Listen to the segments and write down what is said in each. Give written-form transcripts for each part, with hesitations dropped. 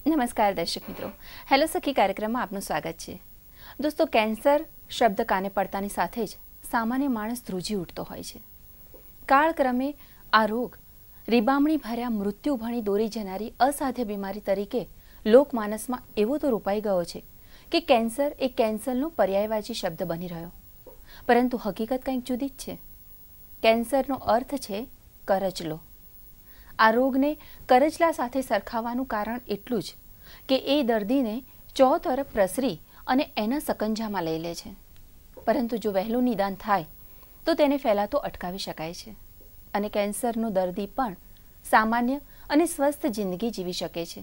નમસ્કાર દર્શક મિત્રો, હેલો સખી કાર્યક્રમમાં આપનું સ્વાગત છે. દોસ્તો, કેન્સર શબ્દ કાને પડતાની સાથે જ સામાન્ય માણસ ધ્રુજી ઉઠતો હોય છે. કાળક્રમે આ રોગ રીબામણી ભર્યા મૃત્યુ ભણી દોરી જનારી અસાધ્ય બીમારી તરીકે લોકમાનસમાં એવો તો રોપાઈ ગયો છે કે કેન્સર એ કેન્સરનો પર્યાયવાચી શબ્દ બની રહ્યો. પરંતુ હકીકત કંઈક જુદી જ છે. કેન્સરનો અર્થ છે કરચલો. આ રોગને કરચલા સાથે સરખાવવાનું કારણ એટલું જ કે એ દર્દીને ચોતરફ પ્રસરી અને એના સકંજામાં લઈ લે છે. પરંતુ જો વહેલું નિદાન થાય તો તેને ફેલાતો અટકાવી શકાય છે અને કેન્સરનો દર્દી પણ સામાન્ય અને સ્વસ્થ જિંદગી જીવી શકે છે.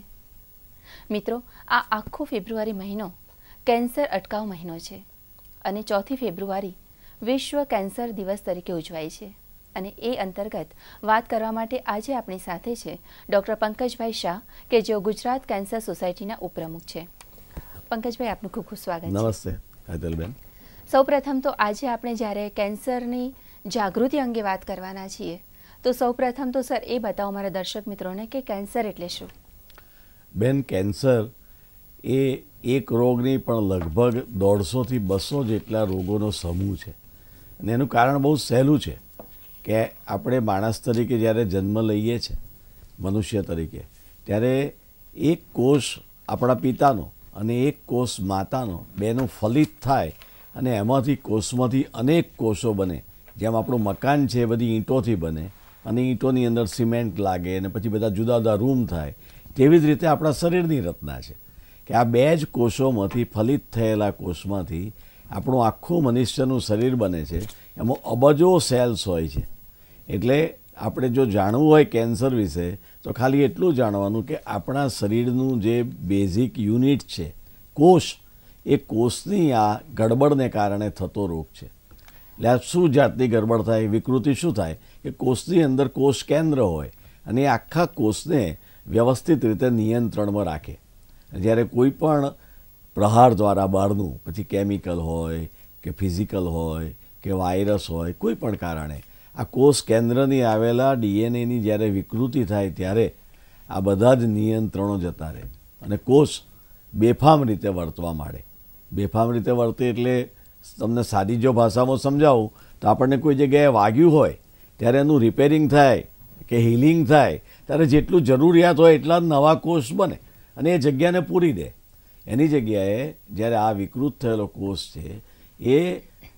મિત્રો, આ આખો ફેબ્રુઆરી મહિનો કેન્સર અટકાવ મહિનો છે અને 4 ફેબ્રુઆરી વિશ્વ કેન્સર દિવસ તરીકે ઉજવાય છે. અને એ અંતર્ગત વાત કરવા માટે આજે આપણી સાથે છે ડૉક્ટર પંકજભાઈ શાહ, કે જેઓ ગુજરાત કેન્સર સોસાયટીના ઉપપ્રમુખ છે. પંકજભાઈ, આપનું ખૂબ ખૂબ સ્વાગત છે. નમસ્તે કાજલબેન. સૌપ્રથમ તો આજે આપણે જ્યારે કેન્સરની જાગૃતિ અંગે વાત કરવાના છીએ તો સૌપ્રથમ તો સર એ બતાવો મારા દર્શક મિત્રોને કે કેન્સર એટલે શું? બેન, કેન્સર એ એક રોગની પણ લગભગ 150 થી 200 જેટલા રોગોનો સમૂહ છે. અને એનું કારણ બહુ સહેલું છે કે આપણે માણસ તરીકે જ્યારે જન્મ લઈએ છીએ, મનુષ્ય તરીકે, ત્યારે એક કોષ આપણા પિતાનો અને એક કોષ માતાનો બેનું ફલિત થાય અને એમાંથી કોષમાંથી અનેક કોષો બને. જેમ આપણું મકાન છે એ બધી ઈંટોથી બને અને ઈંટોની અંદર સિમેન્ટ લાગે અને પછી બધા જુદા જુદા રૂમ થાય, તેવી જ રીતે આપણા શરીરની રચના છે કે આ 2 જ કોષોમાંથી ફલિત થયેલા કોષમાંથી આપણું આખું મનુષ્યનું શરીર બને છે. એમાં અબજો સેલ્સ હોય છે. એટલે આપણે જો જાણવું હોય કેન્સર વિશે તો ખાલી એટલું જાણવાનું કે આપણા શરીરનું જે બેઝિક યુનિટ છે કોષ, એ કોષની આ ગડબડને કારણે થતો રોગ છે. એટલે આ શું જાતની ગડબડ થાય, વિકૃતિ શું થાય કે કોષની અંદર કોષ કેન્દ્ર હોય અને એ આખા કોષને વ્યવસ્થિત રીતે નિયંત્રણમાં રાખે. જ્યારે કોઈ પણ પ્રહાર દ્વારા બહારનું, પછી કેમિકલ હોય કે ફિઝિકલ હોય કે વાયરસ હોય, કોઈ પણ કારણે આ કોષ કેન્દ્રની આવેલા ડીએનએની જ્યારે વિકૃતિ થાય ત્યારે આ બધા જ નિયંત્રણો જતા રહે અને કોષ બેફામ રીતે વર્તવા માંડે. બેફામ રીતે વર્તે એટલે તમને સાદી જો ભાષામાં સમજાવું તો આપણને કોઈ જગ્યાએ વાગ્યું હોય ત્યારે એનું રિપેરિંગ થાય કે હિલિંગ થાય ત્યારે જેટલું જરૂરિયાત હોય એટલા જ નવા કોષ બને અને એ જગ્યાને પૂરી દે. એની જગ્યાએ જ્યારે આ વિકૃત થયેલો કોષ છે એ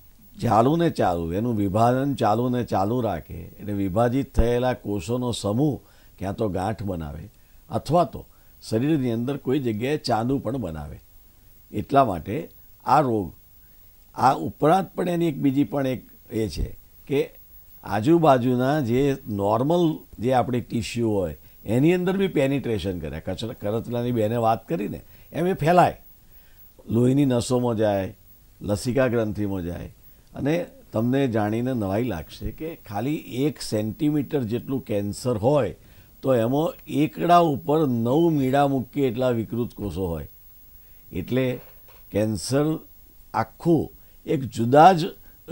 ચાલુ ને ચાલુ, એનું વિભાજન ચાલુ ને ચાલુ રાખે એટલે વિભાજિત થયેલા કોષોનો સમૂહ ક્યાં તો ગાંઠ બનાવે અથવા તો શરીરની અંદર કોઈ જગ્યાએ ચાંદુ પણ બનાવે. એટલા માટે આ રોગ, આ ઉપરાંત પણ એની એક બીજી પણ એક એ છે કે આજુબાજુના જે નોર્મલ જે આપણી ટિશ્યુ હોય એની અંદર બી પેનિટ્રેશન કરે. કરચલાની બેને વાત કરીને એમ એ ફેલાય, લોહીની નસોમાં જાય, લસિકા ગ્રંથિમાં જાય. અને તમને જાણીને નવાઈ લાગશે કે ખાલી 1 સેન્ટીમીટર જેટલું કેન્સર હોય તો એમાં એકડા ઉપર 9 મીડા મૂકીએ એટલા વિકૃત કોષો હોય. એટલે કેન્સર આખું એક જુદા જ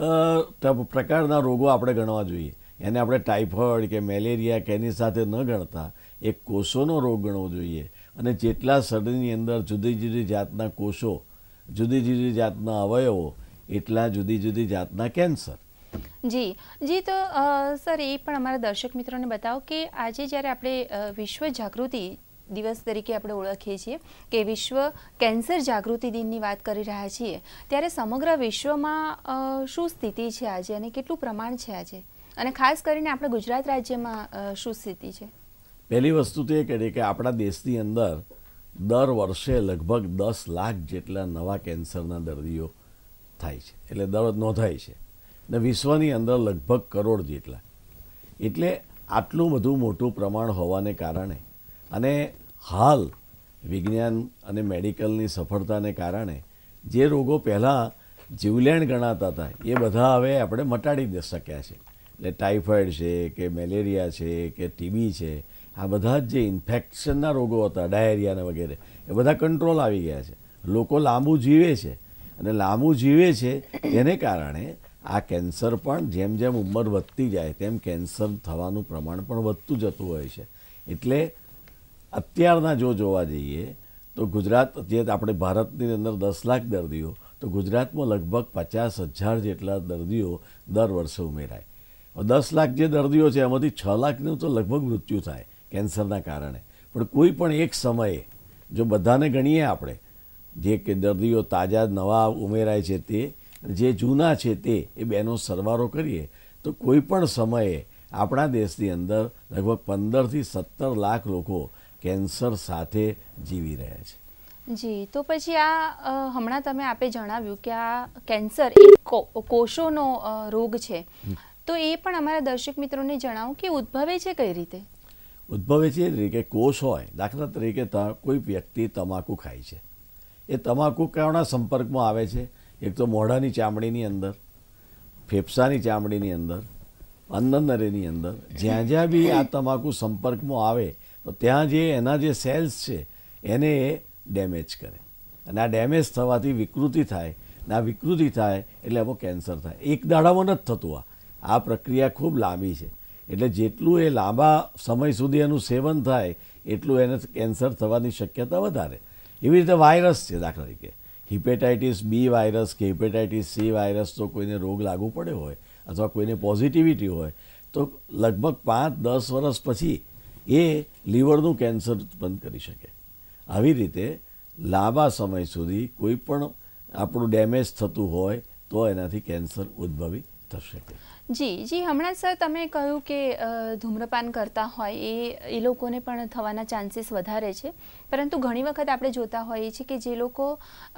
પ્રકારના રોગો આપણે ગણવા જોઈએ. એને આપણે ટાઇફોઇડ કે મેલેરિયા કે એની સાથે ન ગણતા એક કોષોનો રોગ ગણવો જોઈએ. અને જેટલા શરીરની અંદર જુદી જુદી જાતના કોષો, જુદી જુદી જાતના અવયવો, એટલા જુદી જુદી જાતના કેન્સર. જી, તો સર એ પણ અમારા દર્શક મિત્રોને બતાવો કે આજે જ્યારે આપણે વિશ્વ જાગૃતિ દિવસ તરીકે આપણે ઓળખીએ છીએ કે વિશ્વ કેન્સર જાગૃતિ દિનની વાત કરી રહ્યા છીએ, ત્યારે સમગ્ર વિશ્વમાં શું સ્થિતિ છે આજે અને કેટલું પ્રમાણ છે આજે, અને ખાસ કરીને આપણા ગુજરાત રાજ્યમાં શું સ્થિતિ છે? પહેલી વસ્તુ તો એ કહે કે આપણા દેશની અંદર દર વર્ષે લગભગ 10 લાખ જેટલા નવા કેન્સરના દર્દીઓ થાય છે, એટલે દર નોંધાય છે. અને વિશ્વની અંદર લગભગ 1 કરોડ જેટલા. એટલે આટલું બધું મોટું પ્રમાણ હોવાને કારણે અને હાલ વિજ્ઞાન અને મેડિકલની સફળતાને કારણે જે રોગો પહેલાં જીવલેણ ગણાતા હતા એ બધા હવે આપણે મટાડી શક્યા છે. એટલે ટાઇફોઇડ છે કે મેલેરિયા છે કે ટીબી છે, આ બધા જ જે ઇન્ફેક્શનના રોગો હતા, ડાયરિયાને વગેરે, એ બધા કંટ્રોલ આવી ગયા છે. લોકો લાંબુ જીવે છે અને લાંબુ જીવે છે તેને કારણે આ કેન્સર પણ જેમ જેમ ઉંમર વધતી જાય તેમ કેન્સર થવાનું પ્રમાણ પણ વધતું જતું હોય છે. એટલે અત્યારના જો જોવા જઈએ તો ગુજરાત જે આપણે ભારતની અંદર 10 લાખ દર્દીઓ, તો ગુજરાતમાં લગભગ 50,000 જેટલા દર્દીઓ દર વર્ષે ઉમેરાય. 10 લાખ જે દર્દીઓ છે એમાંથી 6 લાખનું તો લગભગ મૃત્યુ થાય કેન્સરના કારણે. પણ કોઈ પણ એક સમયે જો બધાને ગણીએ આપણે, જે કે દર્દીઓ તાજા નવા ઉમેરાય છે તે, જે જૂના છે તે, એ બેનો સરવાળો કરીએ તો કોઈ પણ સમયે આપણા દેશની અંદર લગભગ 15 થી 17 લાખ લોકો કેન્સર સાથે જીવી રહ્યા છે. જી, તો પછી આ હમણાં તમે આપે જણાવ્યું કે આ કેન્સર એ કોષોનો રોગ છે, તો એ પણ અમારા દર્શક મિત્રોને જણાવો કે ઉદ્ભવે છે કઈ રીતે? ઉદ્ભવે છે એ રીતે કે કોષ હોય, દાખલા તરીકે કોઈ વ્યક્તિ તમાકુ ખાય છે, એ તમાકુ કયોના સંપર્કમાં આવે છે? એક તો મોઢાની ચામડીની અંદર, ફેફસાની ચામડીની અંદર, અન્નનળીની અંદર, જ્યાં જ્યાં બી આ તમાકુ સંપર્કમાં આવે તો ત્યાં જે એના જે સેલ્સ છે એને એ ડેમેજ કરે, અને આ ડેમેજ થવાથી વિકૃતિ થાય, અને આ વિકૃતિ થાય એટલે એમાં કેન્સર થાય. એક દાડામાં નથી થતું. આ પ્રક્રિયા ખૂબ લાંબી છે, એટલે જેટલું એ લાંબા સમય સુધી એનું સેવન થાય એટલું એને કેન્સર થવાની શક્યતા વધારે. એવી રીતે વાયરસ છે, દાખલા તરીકે હિપેટાઇટિસ બી વાયરસ કે હિપેટાઇટિસ સી વાયરસ, તો કોઈને રોગ લાગુ પડ્યો હોય અથવા કોઈને પોઝિટિવિટી હોય તો લગભગ 5-10 વર્ષ પછી એ લીવરનું કેન્સર ઉત્પન્ન કરી શકે. આવી રીતે લાંબા સમય સુધી કોઈ પણ આપણું ડેમેજ થતું હોય તો એનાથી કેન્સર ઉદ્ભવી થશે. જી જી, હમણાં સર તમે કહ્યું કે ધૂમ્રપાન કરતા હોય એ લોકોને પણ થવાના ચાન્સીસ વધારે છે, પરંતુ ઘણી વખત આપણે જોતા હોઈએ છીએ કે જે લોકો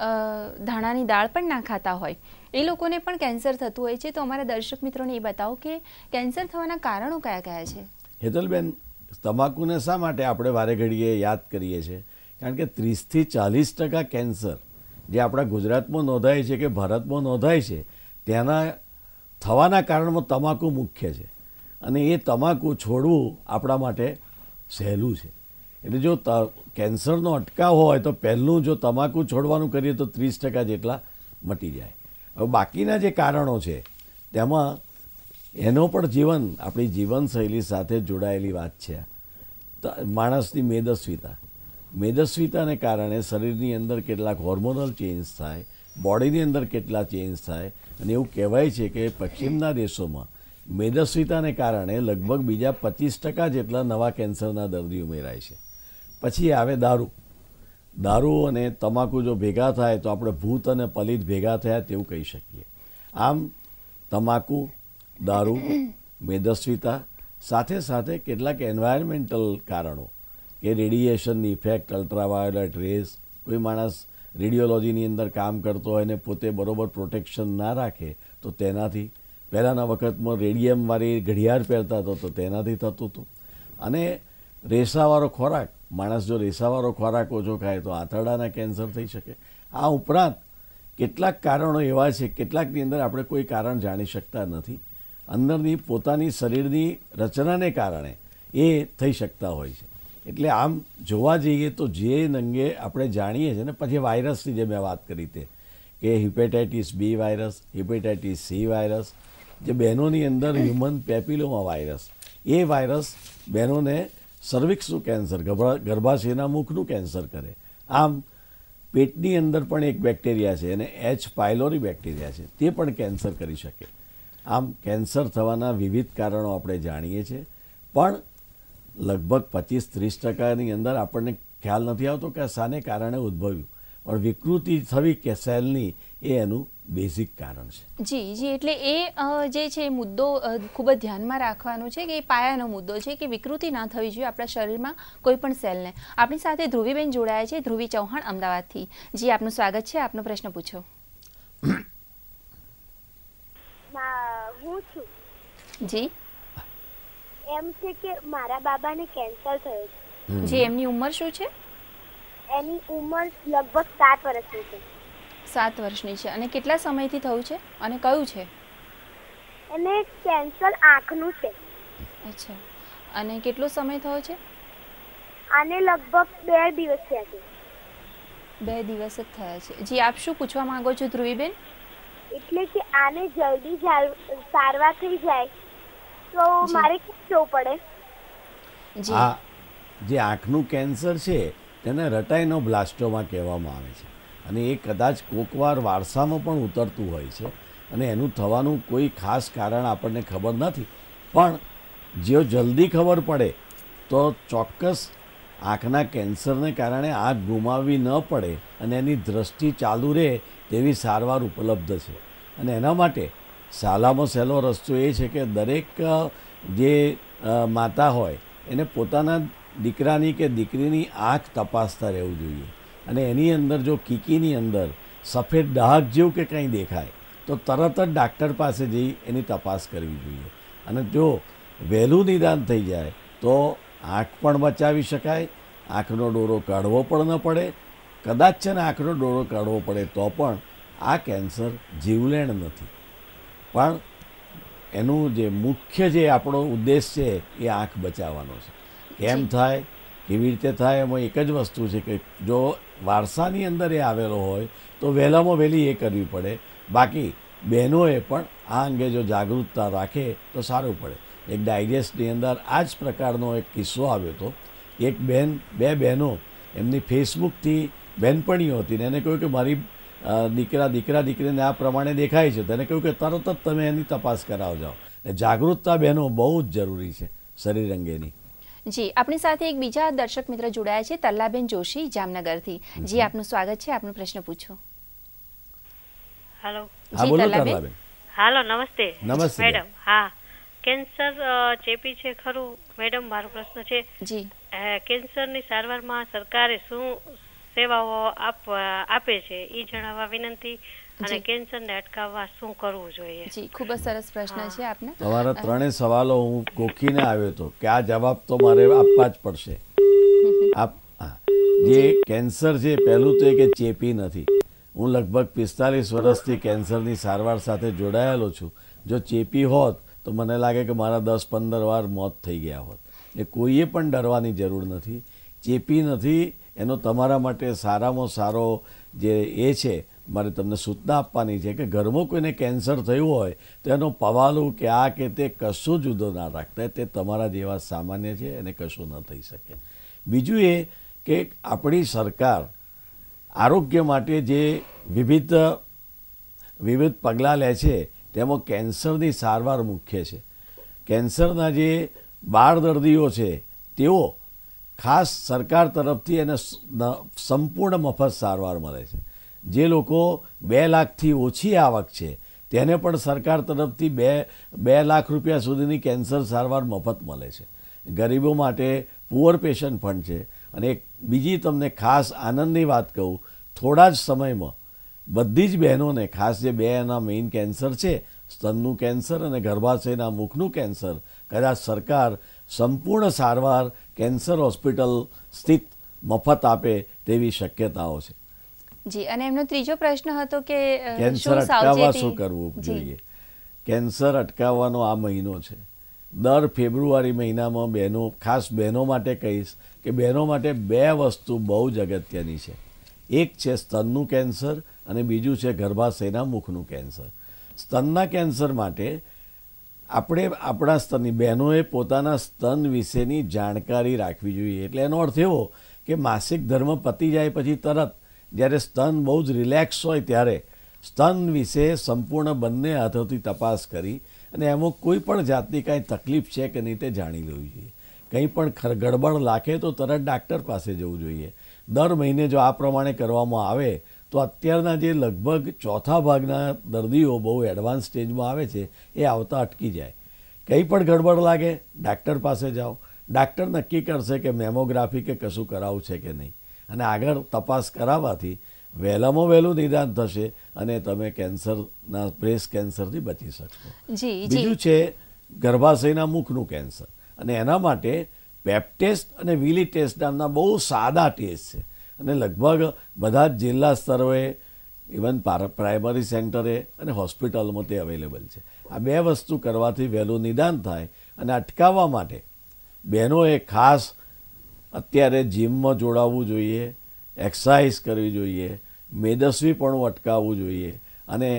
ધાણાની દાળ પણ ના ખાતા હોય એ લોકોને પણ કેન્સર થતું હોય છે. તો અમારા દર્શક મિત્રોને એ બતાવો કે કેન્સર થવાના કારણો કયા કયા છે? હેતલબેન, તમાકુને શા માટે આપણે વારે ઘડીએ યાદ કરીએ છીએ? કારણ કે 30 થી 40% કેન્સર જે આપણા ગુજરાતમાં નોંધાય છે કે ભારતમાં નોંધાય છે તેના થવાના કારણમાં તમાકુ મુખ્ય છે, અને એ તમાકુ છોડવું આપણા માટે સહેલું છે. એટલે જો કેન્સરનો અટકાવ હોય તો પહેલું જો તમાકુ છોડવાનું કરીએ તો 30% જેટલા મટી જાય. હવે બાકીના જે કારણો છે તેમાં એનો પણ આપણી જીવનશૈલી સાથે જોડાયેલી વાત છે. માણસની મેદસ્વીતાને કારણે શરીરની અંદર કેટલાક હોર્મોનલ ચેન્જ થાય, બોડીની અંદર કેટલા ચેન્જ થાય, અને એવું કહેવાય છે કે પશ્ચિમના દેશોમાં મેદસ્વીતાને કારણે લગભગ બીજા 25% જેટલા નવા કેન્સરના દર્દી ઉમેરાય છે. પછી આવે દારૂ અને તમાકુ જો ભેગા થાય તો આપણે ભૂત અને પલિત ભેગા થયા તેવું કહી શકીએ. આમ તમાકુ, દારૂ, મેદસ્વીતા સાથે સાથે કેટલાક એન્વાયરમેન્ટલ કારણો કે રેડિયેશનની ઇફેક્ટ, અલ્ટ્રાવાયોલેટ રેઝ, કોઈ માણસ રેડિયોલોજીની અંદર કામ કરતો હોય ને પોતે બરોબર પ્રોટેક્શન ના રાખે તો તેનાથી, પહેલાંના વખતમાં રેડિયમવાળી ઘડિયાળ પહેરતા હતો તો તેનાથી થતું હતું. અને રેસાવાળો ખોરાક, માણસ જો રેસાવાળો ખોરાક ઓછો ખાય તો આંતરડાના કેન્સર થઈ શકે. આ ઉપરાંત કેટલાક કારણો એવા છે, કેટલાકની અંદર આપણે કોઈ કારણ જાણી શકતા નથી, અંદરની પોતાની શરીરની રચનાને કારણે એ થઈ શકતા હોય છે. એટલે આમ જોવા જઈએ તો જે અંગે આપણે જાણીએ છીએ ને, પછી વાયરસની જે મેં વાત કરી તે કે hepatitis B virus, hepatitis C virus, જે બહેનોની અંદર હ્યુમન પેપિલોમા વાયરસ, એ વાયરસ બહેનોને સર્વિક્સનું કેન્સર, ગર્ભાશયના મુખનું કેન્સર કરે. આમ પેટની અંદર પણ એક બેક્ટેરિયા છે અને એચ પાયલોરી બેક્ટેરિયા છે, તે પણ કેન્સર કરી શકે. આમ કેન્સર થવાના વિવિધ કારણો આપણે જાણીએ છીએ, પણ લગભગ 25-30%ની અંદર આપણને ખ્યાલ નથી આવતો કે શાને કારણે ઉદ્ભવ્યું, પણ વિકૃતિ થવી કે સેલની એ એનું બેઝિક કારણ છે. જી જી, એટલે એ જે છે મુદ્દો ખૂબ જ ધ્યાનમાં રાખવાનો છે કે એ પાયાનો મુદ્દો છે કે વિકૃતિ ના થવી જોઈએ આપણા શરીરમાં કોઈ પણ સેલને. આપણી સાથે ધ્રુવીબેન જોડાયા છે, ધ્રુવી ચૌહાણ, અમદાવાદથી. જી, આપનું સ્વાગત છે, આપનો પ્રશ્ન પૂછો. હું છું. જી, એમ છે કે મારા બાબાને કેન્સર થયો છે. જી, એમની ઉંમર શું છે? એની ઉંમર લગભગ 7 વર્ષની છે. 7 વર્ષની છે. અને કેટલા સમયથી થયું છે અને કયું છે? એને કેન્સર આંખનું છે. અચ્છા, અને કેટલો સમય થયો છે? આને લગભગ 2 દિવસ થયા છે. 2 દિવસ જ થયા છે. જી, આપ શું પૂછવા માંગો છો ધ્રુવીબેન? એટલે કે આને જલ્દી સારવાર થઈ જાય તો મારે શું જવું પડે? આ જે આંખનું કેન્સર છે એને રટાઈનો બ્લાસ્ટોમા કહેવામાં આવે છે અને એ કદાચ કોકવાર વારસામાં પણ ઉતરતું હોય છે અને એનું થવાનું કોઈ ખાસ કારણ આપણને ખબર નથી, પણ જો જલ્દી ખબર પડે તો ચોક્કસ આંખના કેન્સરને કારણે આંખ ગુમાવવી ન પડે અને એની દ્રષ્ટિ ચાલુ રહે તેવી સારવાર ઉપલબ્ધ છે. અને એના માટે સહેલામાં સહેલો રસ્તો એ છે કે દરેક જે માતા હોય એને પોતાના દીકરાની કે દીકરીની આંખ તપાસતા રહેવું જોઈએ અને એની અંદર જો કીકીની અંદર સફેદ ડાઘ જેવું કે કંઈ દેખાય તો તરત જ ડાક્ટર પાસે જઈ એની તપાસ કરવી જોઈએ. અને જો વહેલું નિદાન થઈ જાય તો આંખ પણ બચાવી શકાય, આંખનો ડોરો કાઢવો પણ ન પડે. કદાચ છે ને આંખનો ડોરો કાઢવો પડે તો પણ આ કેન્સર જીવલેણ નથી, પણ એનું જે મુખ્ય જે આપણો ઉદ્દેશ છે એ આંખ બચાવવાનો છે. કેમ થાય, કેવી રીતે થાય, એમાં એક જ વસ્તુ છે કે જો વારસાની અંદર એ આવેલો હોય તો વહેલામાં વહેલી એ કરવી પડે. બાકી બહેનોએ પણ આ અંગે જો જાગૃતતા રાખે તો સારું પડે. એક ડાયજેસ્ટની અંદર આ જ પ્રકારનો એક કિસ્સો આવ્યો હતો. એક બે બહેનો એમની ફેસબુકથી બહેનપણીઓ હતી ને એને કહ્યું કે મારી દીકરીને આ પ્રમાણે દેખાય છે. તેને કહ્યું કે તરત જ તમે એની તપાસ કરાવજાઓ. જાગૃતતા બહેનો બહુ જ જરૂરી છે શરીર અંગેની. જી, આપણી સાથે એક બીજા દર્શક મિત્ર જોડાયા છે, તલ્લાબેન જોશી જામનગરથી. જી, આપનું સ્વાગત છે, આપનો પ્રશ્ન પૂછો. હેલો. હા, બોલો તલ્લાબેન. હાલો, નમસ્તે. નમસ્તે મેડમ. હા, કેન્સર ચેપી છે ખરું મેડમ? મારો પ્રશ્ન છે જી, કેન્સરની સારવારમાં સરકારે શું સેવાઓ આપે છે એ જણાવવા વિનંતી, અને કેન્સરને અટકાવવા શું કરવું જોઈએ? જી, ખૂબ જ સરસ પ્રશ્ન છે આપને. તમારા ત્રણેય સવાલો હું ગોખીને આવ્યો હતો કે આ જવાબ તો મારે આપવા જ પડશે. જે કેન્સર છે પહેલું તો એ કે ચેપી નથી. હું લગભગ 45 વર્ષથી કેન્સરની સારવાર સાથે જોડાયેલો છું. જો ચેપી હોત તો મને લાગે કે મારા 10-15 વાર મોત થઈ ગયા હોત. એ કોઈએ પણ ડરવાની જરૂર નથી. ચેપી નથી એનો તમારા માટે સારામાં સારો જે એ છે, મારે તમને સૂચના આપવાની છે કે ઘરમાં કોઈને કેન્સર થયું હોય તો એનો પવાલું કે આ કે તે કશું જુદો ના રાખતા. તે તમારા જેવા સામાન્ય છે, એને કશું ન થઈ શકે. બીજું એ કે આપણી સરકાર આરોગ્ય માટે જે વિવિધ પગલાં લે છે તેમાં કેન્સરની સારવાર મુખ્ય છે. કેન્સરના જે બાળ દર્દીઓ છે તેઓ ખાસ સરકાર તરફથી એને સંપૂર્ણ મફત સારવાર મળે છે. જે લોકો 2 લાખથી ઓછી આવક છે તેને પણ સરકાર તરફથી 2 લાખ રૂપિયા સુધીની કેન્સર સારવાર મફત મળે છે. ગરીબો માટે પુઅર પેશન્ટ ફંડ છે. અને એક બીજી તમને ખાસ આનંદની વાત કહું, થોડા જ સમયમાં બધી જ બહેનોને, ખાસ જે 2 એના મેઇન કેન્સર છે, સ્તનનું કેન્સર અને ગર્ભાશયના મુખનું કેન્સર, કદાચ સરકાર સંપૂર્ણ સારવાર કેન્સર હોસ્પિટલ સ્થિત મફત આપે તેવી શક્યતાઓ છે. જી, અને એમનો ત્રીજો પ્રશ્ન હતો કે કેન્સર અટકાવવા શું કરવું જોઈએ. કેન્સર અટકાવવાનો આ મહિનો છે. દર ફેબ્રુઆરી મહિનામાં બહેનો, ખાસ બહેનો માટે કહીશ કે બહેનો માટે 2 વસ્તુ બહુ જ અગત્યની છે. એક છે સ્તનનું કેન્સર અને બીજું છે ગર્ભાશયના મુખનું કેન્સર. સ્તનના કેન્સર માટે આપણે આપણા સ્તનની બહેનોએ પોતાના સ્તન વિશેની જાણકારી રાખવી જોઈએ. એટલે એનો અર્થ એવો કે માસિક ધર્મ પતી જાય પછી તરત જ્યારે સ્તન બહુ જ રિલેક્સ હોય ત્યારે સ્તન વિશે સંપૂર્ણ બંને હાથોથી તપાસ કરી અને એમાં કોઈ પણ જાતની કાંઈ તકલીફ છે કે નહીં તે જાણી લેવી જોઈએ. કંઈ પણ ગડબડ લાગે તો તરત ડાક્ટર પાસે જવું જોઈએ. દર મહિને જો આ પ્રમાણે કરવામાં આવે તો અત્યારના જે લગભગ ચોથા ભાગના દર્દીઓ બહુ એડવાન્સ સ્ટેજમાં આવે છે એ આવતા અટકી જાય. કંઈ પણ ગડબડ લાગે ડાક્ટર પાસે જાઓ. ડાક્ટર નક્કી કરશે કે મેમોગ્રાફી કે કશું કરાવવું છે કે નહીં, અને આગળ તપાસ કરાવવાથી વહેલામાં વહેલું નિદાન થશે અને તમે કેન્સરના બ્રેસ્ટ કેન્સરથી બચી શકશો. બીજું છે ગર્ભાશયના મુખનું કેન્સર, અને એના માટે પેપ ટેસ્ટ અને વિલી ટેસ્ટ નામના બહુ સાદા ટેસ્ટ છે અને લગભગ બધા જ જિલ્લા સ્તરોએ, ઇવન પ્રાઇમરી સેન્ટરે અને હોસ્પિટલમાં તે અવેલેબલ છે. આ 2 વસ્તુ કરવાથી વહેલું નિદાન થાય. અને અટકાવવા માટે બહેનોએ ખાસ અત્યારે જિમમાં જોડાવવું જોઈએ, એક્સરસાઇઝ કરવી જોઈએ, મેદસ્વીપણું અટકાવવું જોઈએ, અને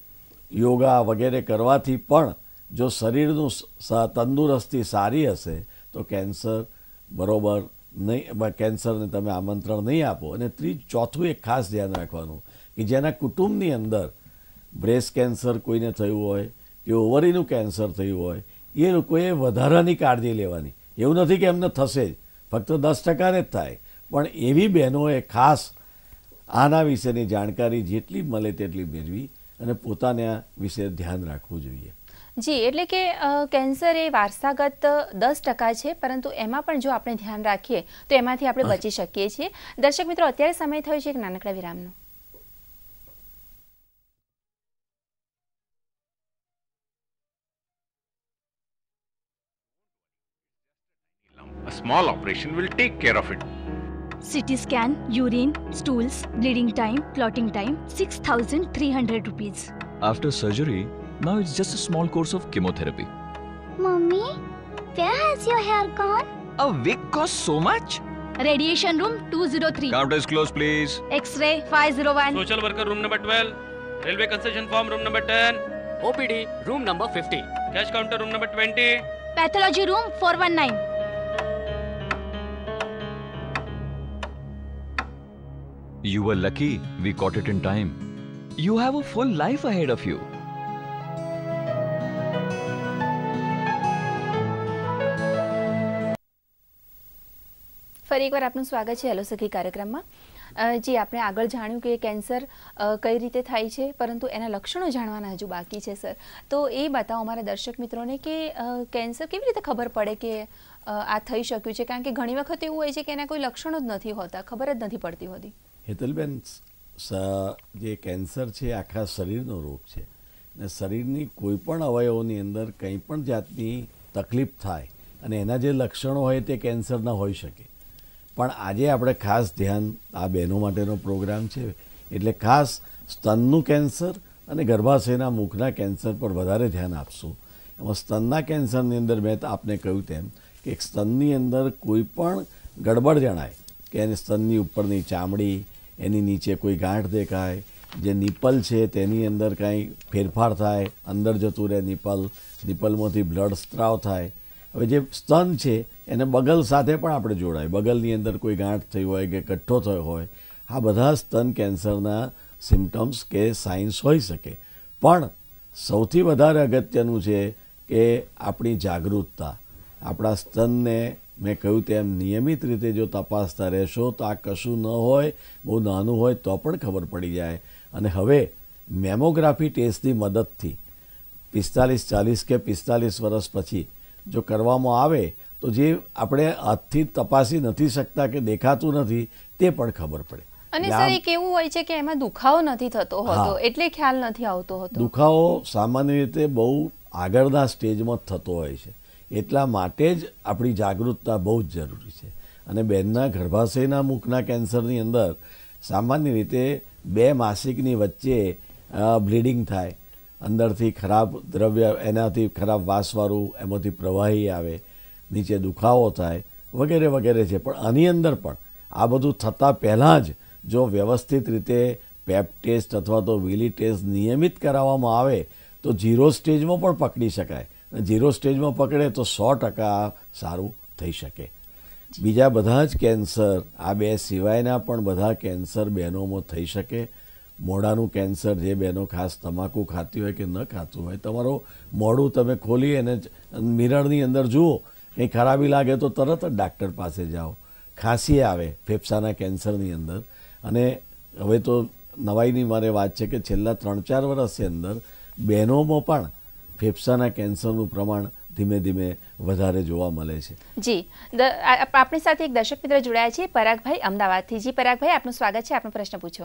યોગા વગેરે કરવાથી પણ જો શરીરનું તંદુરસ્તી સારી હશે તો કેન્સર બરોબર નહીં, કેન્સરને તમે આમંત્રણ નહીં આપો. અને ચોથું એક ખાસ ધ્યાન રાખવાનું કે જેના કુટુંબની અંદર બ્રેસ્ટ કેન્સર કોઈને થયું હોય કે ઓવરીનું કેન્સર થયું હોય એ લોકોએ વધારાની કાળજી લેવાની. એવું નથી કે એમને થશે જ, ફક્ત 10% જ થાય, પણ એવી બહેનોએ ખાસ આના વિશેની જાણકારી જેટલી મળે તેટલી મેળવી અને પોતાના વિશે ધ્યાન રાખવું જોઈએ. જી, એટલે કે કેન્સર એ વારસાગત 10% છે, પરંતુ એમાં પણ જો આપણે ધ્યાન રાખીએ તો એમાંથી આપણે બચી શકીએ છીએ. દર્શક મિત્રો, અત્યારે સમય થયો છે એક નાનકડા વિરામનો. A small operation will take care of it. CT scan, urine, stools, bleeding time, clotting time, 6,300 rupees. After surgery, now it's just a small course of chemotherapy. Mummy, where has your hair gone? A wig costs so much? Radiation room 203. Counters close, please. X-ray 501. Social worker room number 12. Railway concession form room number 10. OPD room number 50. Cash counter room number 20. Pathology room 419. You were lucky we caught it in time. You have a full life ahead of you. ફરી એકવાર આપનું સ્વાગત છે hello સખી કાર્યક્રમમાં. જી, આપણે આગળ જાણ્યું કે કેન્સર કઈ રીતે થાય છે, પરંતુ એના લક્ષણો જાણવાના હજુ બાકી છે સર. તો એ બતાવો અમારા દર્શક મિત્રોને કે કેન્સર કેવી રીતે ખબર પડે કે આ થઈ શક્યું છે, કારણ કે ઘણી વખત એવું હોય છે કે એના કોઈ લક્ષણો જ નથી હોતા, ખબર જ નથી પડતી હોતી. હેતલબેન, જે કેન્સર છે આખા શરીરનો રોગ છે અને શરીરની કોઈ પણ અવયવોની અંદર કંઈ પણ જાતની તકલીફ થાય અને એના જે લક્ષણો હોય તે કેન્સરના હોઈ શકે. પણ આજે આપણે ખાસ ધ્યાન આ બહેનો માટેનો પ્રોગ્રામ છે એટલે ખાસ સ્તનનું કેન્સર અને ગર્ભાશયના મુખના કેન્સર પર વધારે ધ્યાન આપશું. એમાં સ્તનના કેન્સરની અંદર મેં આપને કહ્યું તેમ કે સ્તનની અંદર કોઈ પણ ગડબડ જણાય કે એની સ્તનની ઉપરની ચામડી, એની નીચે કોઈ ગાંઠ દેખાય, જે નિપલ છે તેની અંદર કાંઈ ફેરફાર થાય, અંદર જતું રહે નિપલમાંથી બ્લડ સ્ત્રાવ થાય. હવે જે સ્તન છે એને બગલ સાથે પણ આપણે જોડાય, બગલની અંદર કોઈ ગાંઠ થઈ હોય કે કઠ્ઠો થયો હોય, આ બધા સ્તન કેન્સરના સિમ્ટમ્સ કે સાઇન્સ હોઈ શકે. પણ સૌથી વધારે અગત્યનું છે કે આપણી જાગૃતતા. આપણા સ્તનને મેં કહ્યું તેમ નિયમિત રીતે જો તપાસતા રહેશો તો આ કશું ન હોય, બહુ નાનું હોય તો પણ ખબર પડી જાય. અને હવે મેમોગ્રાફી ટેસ્ટની મદદથી 45, 40 કે 45 વર્ષ પછી જો કરવામાં આવે તો જે આપણે હાથથી તપાસી નથી શકતા કે દેખાતું નથી તે પણ ખબર પડે. અને સર, એક એવું હોય છે કે એમાં દુખાવો નથી થતો હોતો એટલે ખ્યાલ નથી આવતો હોતો. દુખાવો સામાન્ય રીતે બહુ આગળના સ્ટેજમાં જ થતો હોય છે, એટલા માટે જ આપણી જાગૃતતા બહુ જ જરૂરી છે. અને બહેનના ગર્ભાશયના મુખના કેન્સરની અંદર સામાન્ય રીતે 2 માસિકની વચ્ચે બ્લીડિંગ થાય, અંદરથી ખરાબ દ્રવ્ય, એનાથી ખરાબ વાસવાળું એમાંથી પ્રવાહી આવે, નીચે દુખાવો થાય વગેરે વગેરે છે. પણ આની અંદર પણ આ બધું થતાં પહેલાં જ જો વ્યવસ્થિત રીતે પેપ ટેસ્ટ અથવા તો વિલી ટેસ્ટ નિયમિત કરાવવામાં આવે તો 0 સ્ટેજમાં પણ પકડી શકાય. અને 0 સ્ટેજમાં પકડે તો 100% સારું થઈ શકે. બીજા બધા જ કેન્સર, આ 2 સિવાયના પણ બધા કેન્સર બહેનોમાં થઈ શકે. મોઢાનું કેન્સર, જે બહેનો ખાસ તમાકુ ખાતી હોય કે ન ખાતું હોય, તમારું મોઢું તમે ખોલી અને મિરરની અંદર જુઓ, કંઈ ખરાબી લાગે તો તરત જ ડાક્ટર પાસે જાઓ. ખાંસી આવે ફેફસાના કેન્સરની અંદર. અને હવે તો નવાઈની મારે વાત છે કે છેલ્લા 3-4 વર્ષની અંદર બહેનોમાં પણ ફેફસાના કેન્સરનું પ્રમાણ ધીમે ધીમે વધારે જોવા મળે છે. જી, આપણી સાથે એક દર્શક મિત્ર જોડાયા છે, પરાગભાઈ અમદાવાદથી. જી પરાગભાઈ, આપનું સ્વાગત છે, આપનો પ્રશ્ન પૂછો.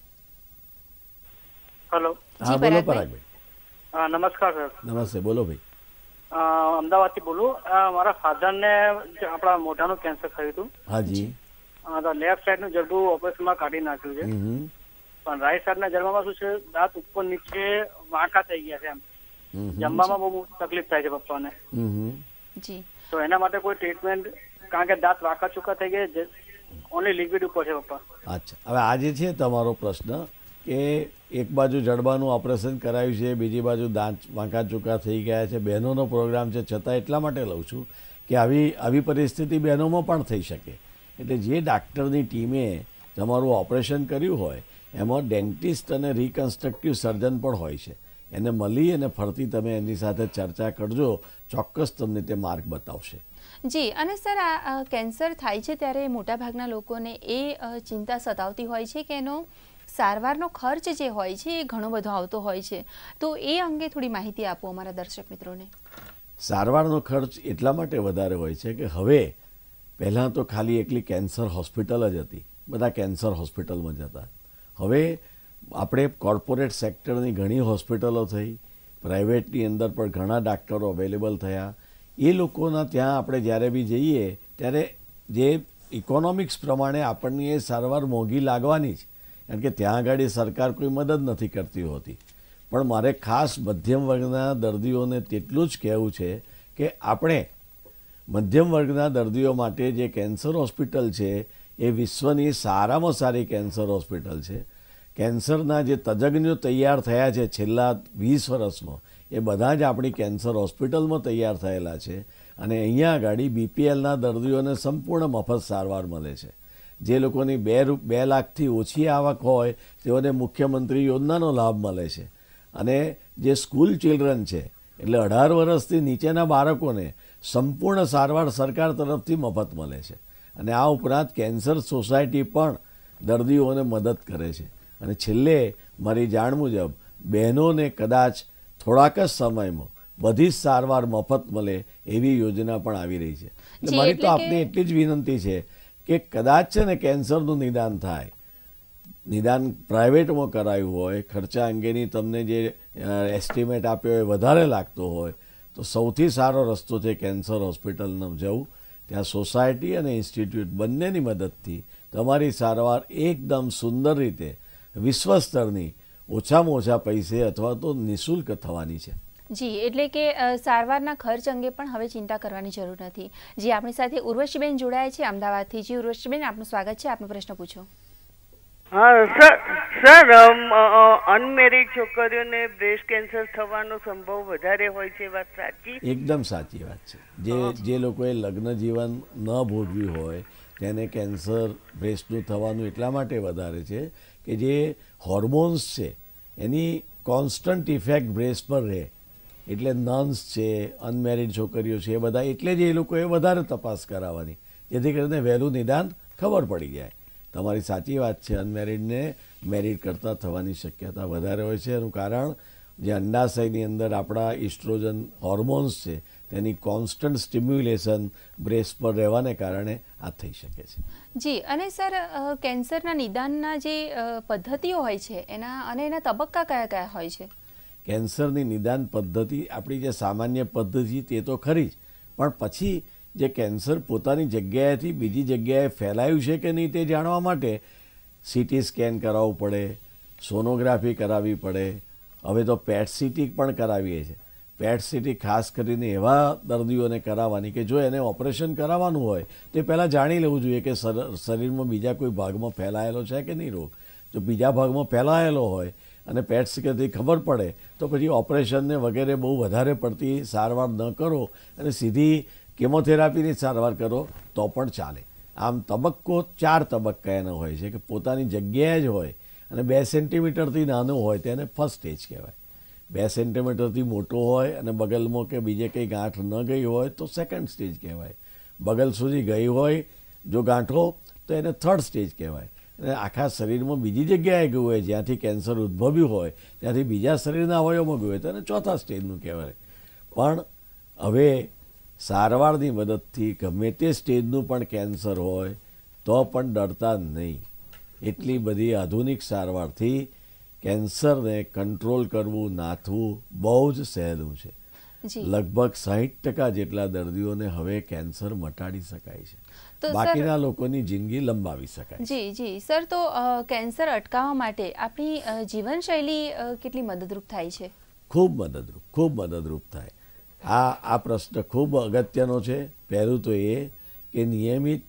હેલો. હા, બોલો પરાગભાઈ. નમસ્કાર સર. નમસ્તે, બોલો ભાઈ. અમદાવાદથી બોલું. મારા ફાધરને આપણા મોઢાનું કેન્સર થયું હતું. હાજી. લેફ્ટ સાઈડનું જડબું ઓપરેશનમાં કાઢી નાખ્યું છે, પણ રાઈટ સાઈડના જડબામાં શું છે, દાંત ઉપર નીચે વાંકા થઈ ગયા છે. એમ જમવામાં બહુ તકલીફ થાય છે પપ્પાને. તો એના માટે કોઈ ટ્રીટમેન્ટ, કારણ કે દાંત વાંકા ચૂકા થઈ ગયા, ઓનલી લિક્વિડ ઉપર છે પપ્પા. અચ્છા, હવે આજે છે તમારો પ્રશ્ન કે એક બાજુ જડબાનું ઓપરેશન કરાવ્યું છે, બીજી બાજુ દાંત વાંકા ચૂકા થઈ ગયા છે. બહેનોનો પ્રોગ્રામ છે, છતાં એટલા માટે લઉં છું કે આવી પરિસ્થિતિ બહેનોમાં પણ થઈ શકે. એટલે જે ડાક્ટરની ટીમે તમારું ઓપરેશન કર્યું હોય એમાં ડેન્ટિસ્ટ અને રિકન્સ્ટ્રક્ટિવ સર્જન પણ હોય છે. એને મળી અને ફરતી તમે એની સાથે ચર્ચા કરજો, ચોક્કસ તમને તે માર્ગ બતાવશે. જી. અને સર, આ કેન્સર થાય છે ત્યારે મોટાભાગના લોકોને એ ચિંતા સતાવતી હોય છે કે એનો સારવારનો ખર્ચ જે હોય છે એ ઘણો બધો આવતો હોય છે, તો એ અંગે થોડી માહિતી આપો અમારા દર્શક મિત્રોને. સારવારનો ખર્ચ એટલા માટે વધારે હોય છે કે હવે પહેલાં તો ખાલી એકલી કેન્સર હોસ્પિટલ જ હતી, બધા કેન્સર હોસ્પિટલમાં જતા. હવે આપણે કોર્પોરેટ સેક્ટરની ઘણી હોસ્પિટલો થઈ, પ્રાઇવેટની અંદર પણ ઘણા ડાક્ટરો અવેલેબલ થયા. એ લોકોના ત્યાં આપણે જ્યારે બી જઈએ ત્યારે જે ઇકોનોમિક્સ પ્રમાણે આપણને એ સારવાર મોંઘી લાગવાની જ, કારણ કે ત્યાં આગળ સરકાર કોઈ મદદ નથી કરતી હોતી. પણ મારે ખાસ મધ્યમ વર્ગના દર્દીઓને તેટલું જ કહેવું છે કે આપણે મધ્યમ વર્ગના દર્દીઓ માટે જે કેન્સર હોસ્પિટલ છે એ વિશ્વની સારામાં સારી કેન્સર હોસ્પિટલ છે. કેન્સરના જે તજજ્ઞો તૈયાર થયા છે છેલ્લા 20 વર્ષમાં, એ બધા જ આપણી કેન્સર હોસ્પિટલમાં તૈયાર થયેલા છે. અને અહીંયા આગળ બીપીએલના દર્દીઓને સંપૂર્ણ મફત સારવાર મળે છે. જે લોકોની 2 લાખથી ઓછી આવક હોય તેઓને મુખ્યમંત્રી યોજનાનો લાભ મળે છે. અને જે સ્કૂલ ચિલ્ડ્રન છે એટલે 18 વર્ષથી નીચેના બાળકોને સંપૂર્ણ સારવાર સરકાર તરફથી મફત મળે છે. અને આ ઉપરાંત કેન્સર સોસાયટી પણ દર્દીઓને મદદ કરે છે. અને છેલ્લે મારી જાણ મુજબ બહેનોને કદાચ થોડાક જ સમયમાં બધી જ સારવાર મફત મળે એવી યોજના પણ આવી રહી છે. એટલે મારી તો આપને એટલી જ વિનંતી છે કે કદાચ છે ને કેન્સરનું નિદાન થાય, નિદાન પ્રાઇવેટમાં કરાયું હોય, ખર્ચા અંગેની તમને જે એસ્ટિમેટ આપ્યો હોય વધારે લાગતો હોય, તો સૌથી સારો રસ્તો છે કેન્સર હોસ્પિટલમાં જવું. ત્યાં સોસાયટી અને ઇન્સ્ટિટ્યૂટ બંનેની મદદથી તમારી સારવાર એકદમ સુંદર રીતે વિશ્વ સ્તરની ઓછામાં ઓછા પૈસે અથવા તો નિઃશુલ્ક થવાની છે. જી. એટલે કે સારવારના ખર્ચ અંગે પણ હવે ચિંતા કરવાની જરૂર નથી. જી. આપણી સાથે ઉર્વશીબેન જોડાયા છે અમદાવાદથી. જી ઉર્વશીબેન, આપનું સ્વાગત છે. આપનો પ્રશ્ન પૂછો. હા સર, અનમેરિડ છોકરીઓને બ્રેસ્ટ કેન્સર થવાનો સંભવ વધારે હોય છે, વાત સાચી? એકદમ સાચી વાત છે. જે લોકોએ લગ્ન જીવન ન ભોગવ્યું હોય તેને કેન્સર બ્રેસ્ટનું થવાનું એટલા માટે વધારે છે કે જે હોર્મોન્સ છે એની કોન્સ્ટન્ટ ઇફેક્ટ બ્રેસ્ટ પર રહે. એટલે નર્સ છે, અનમેરિડ છોકરીઓ છે, એ બધા એટલે જ એ લોકોએ વધારે તપાસ કરાવવાની, જેથી કરીને વહેલું નિદાન ખબર પડી જાય. તમારી સાચી વાત છે, અનમેરિડને મેરિડ કરતાં થવાની શક્યતા વધારે હોય છે. એનું કારણ જે અંડાશયની અંદર આપણા ઇસ્ટ્રોજન હોર્મોન્સ છે તેની કોન્સ્ટન્ટ સ્ટિમ્યુલેશન બ્રેસ્ટ પર રહેવાને કારણે આ થઈ શકે છે. જી. અને સર, કેન્સરના નિદાનના જે પદ્ધતિઓ હોય છે એના તબક્કા કયા કયા હોય છે? કેન્સરની નિદાન પદ્ધતિ આપણી જે સામાન્ય પદ્ધતિ તે તો ખરી જ, પણ પછી જે કેન્સર પોતાની જગ્યાએથી બીજી જગ્યાએ ફેલાયું છે કે નહીં તે જાણવા માટે સીટી સ્કેન કરાવવું પડે, સોનોગ્રાફી કરાવવી પડે. હવે તો પેટ સીટી પણ કરાવીએ છીએ. પેટ સીટી ખાસ કરીને એવા દર્દીઓને કરાવવાની કે જો એને ઓપરેશન કરાવવાનું હોય તે પહેલાં જાણી લેવું જોઈએ કે શરીરમાં બીજા કોઈ ભાગમાં ફેલાયેલો છે કે નહીં રોગ. જો બીજા ભાગમાં ફેલાયેલો હોય અને પેટ સીટીથી ખબર પડે તો પછી ઓપરેશનને વગેરે બહુ વધારે પડતી સારવાર ન કરો અને સીધી કેમોથેરાપીની સારવાર કરો તો પણ ચાલે. આમ તબક્કો 4 તબક્કા એનો હોય છે કે પોતાની જગ્યાએ જ હોય અને 2 સેન્ટીમીટરથી નાનો હોય તેને ફર્સ્ટ સ્ટેજ કહેવાય. 2 સેન્ટીમીટરથી મોટો હોય અને બગલમાં કે બીજે કંઈ ગાંઠ ન ગઈ હોય તો સેકન્ડ સ્ટેજ કહેવાય. બગલ સુધી ગઈ હોય જો ગાંઠો તો એને થર્ડ સ્ટેજ કહેવાય. અને આખા શરીરમાં બીજી જગ્યાએ ગયું હોય જ્યાંથી કેન્સર ઉદ્ભવ્યું હોય ત્યાંથી બીજા શરીરના અવયવમાં ગયું હોય તો એને ચોથા સ્ટેજનું કહેવાય. પણ હવે સારવારની મદદથી ગમે તે સ્ટેજનું પણ કેન્સર હોય તો પણ ડરતા નહીં. એટલી બધી આધુનિક સારવારથી કેન્સરને કંટ્રોલ કરવું, નાથવું બહુ જ સહેલું છે. લગભગ 60% જેટલા દર્દીઓને હવે કેન્સર મટાડી શકાય છે. બાકીના લોકોની જિંદગી લંબાવી શકાય. જી જી સર, તો કેન્સર અટકાવવા માટે આપણી જીવનશૈલી કેટલી મદદરૂપ થાય છે? ખૂબ મદદરૂપ થાય. આ પ્રશ્ન ખૂબ અગત્યનો છે. પહેલું તો એ કે નિયમિત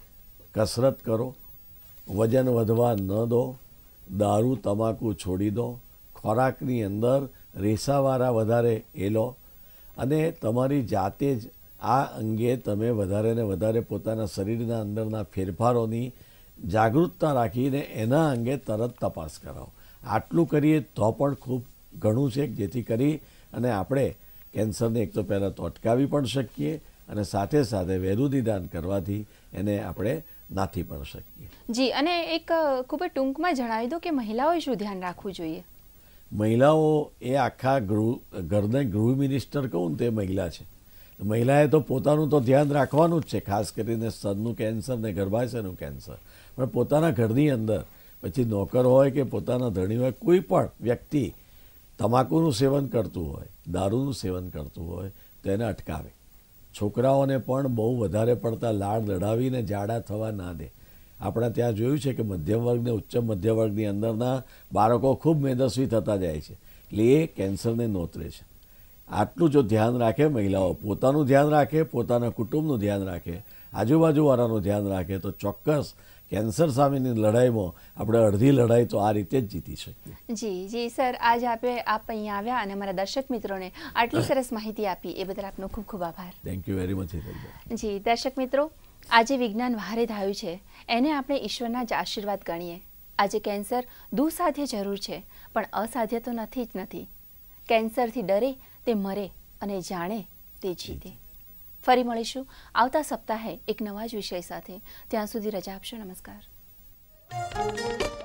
કસરત કરો, વજન વધવા ન દો, દારૂ તમાકુ છોડી દો, ખોરાકની અંદર રેસાવાળા વધારે એ લો અને તમારી જાતે જ આ અંગે તમે વધારે ને વધારે પોતાના શરીરના અંદરના ફેરફારોની જાગૃતતા રાખીને એના અંગે તરત તપાસ કરાવો. આટલું કરીએ તો પણ ખૂબ ઘણું છે, જેથી કરી અને આપણે કેન્સરને એક તો પહેલાં તો અટકાવી પણ શકીએ અને સાથે સાથે વહેલું નિદાન કરવાથી એને આપણે નાથી પણ શકીએ. જી, અને એક ખૂબ જ ટૂંકમાં જણાવી દો કે મહિલાઓએ શું ધ્યાન રાખવું જોઈએ? મહિલાઓ એ આખા ઘરને ગૃહ મિનિસ્ટર કહું ને તે મહિલા છે. મહિલાએ તો પોતાનું તો ધ્યાન રાખવાનું જ છે, ખાસ કરીને સ્તનનું કેન્સર ને ગર્ભાશયનું કેન્સર. પણ પોતાના ઘરની અંદર પછી નોકર હોય કે પોતાના ધણી હોય, કોઈ પણ વ્યક્તિ તમાકુનું સેવન કરતું હોય, દારૂનું સેવન કરતું હોય તો એને અટકાવે. છોકરાઓને પણ બહુ વધારે પડતા લાડ લડાવીને જાડા થવા ના દે. આપણે ત્યાં જોયું છે કે મધ્યમ વર્ગ ને ઉચ્ચ મધ્ય વર્ગની અંદરના બાળકો ખૂબ મેદસ્વી થતા જાય છે, એટલે એ કેન્સરને નોતરે છે. આટલું જો ધ્યાન રાખે મહિલાઓ, પોતાનું ધ્યાન રાખે, પોતાના કુટુંબનું ધ્યાન રાખે, આજુબાજુવાળાનું ધ્યાન રાખે, તો ચોક્કસ કેન્સર સામેની લડાઈમાં આપણે અડધી લડાઈ તો આ રીતે જ જીતી શકીએ. જી સર, આજ આપ અહીંયા આવ્યા અને અમારા દર્શક મિત્રોને આટલી સરસ માહિતી આપી એ બદલ આપનો ખૂબ ખૂબ આભાર. Thank you very much. જી દર્શક મિત્રો, આજે વિજ્ઞાન વહારે ધાયું છે એને આપણે ઈશ્વરના જ આશીર્વાદ ગણીએ. આજે કેન્સર દુઃસાધ્ય જરૂર છે, પણ અસાધ્ય તો નથી જ નથી. કેન્સરથી ડરે તે મરે અને જાણે તે જીતે. ફરી મળીશું આવતા સપ્તાહે એક નવા જ વિષય સાથે. ત્યાં સુધી રજા આપશો. નમસ્કાર.